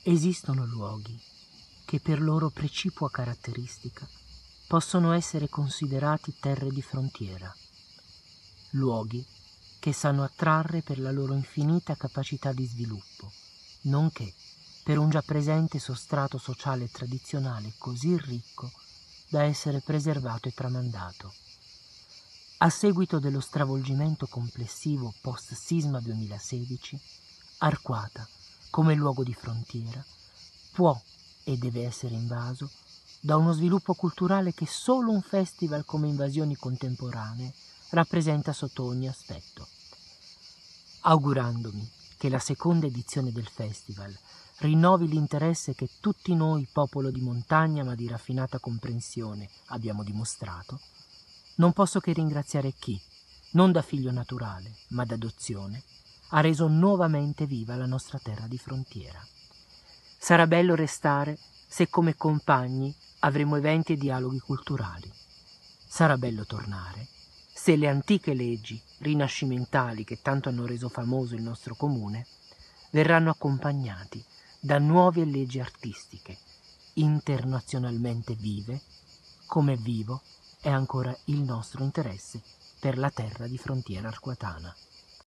Esistono luoghi che per loro precipua caratteristica possono essere considerati terre di frontiera, luoghi che sanno attrarre per la loro infinita capacità di sviluppo, nonché per un già presente sostrato sociale e tradizionale così ricco da essere preservato e tramandato. A seguito dello stravolgimento complessivo post-sisma 2016, Arquata, come luogo di frontiera, può e deve essere invaso da uno sviluppo culturale che solo un festival come Invasioni Contemporanee rappresenta sotto ogni aspetto. Augurandomi che la seconda edizione del festival rinnovi l'interesse che tutti noi, popolo di montagna ma di raffinata comprensione, abbiamo dimostrato, non posso che ringraziare chi, non da figlio naturale, ma d'adozione, ha reso nuovamente viva la nostra terra di frontiera. Sarà bello restare se come compagni avremo eventi e dialoghi culturali. Sarà bello tornare se le antiche leggi rinascimentali che tanto hanno reso famoso il nostro comune verranno accompagnati da nuove leggi artistiche, internazionalmente vive, come vivo è ancora il nostro interesse per la terra di frontiera arquatana.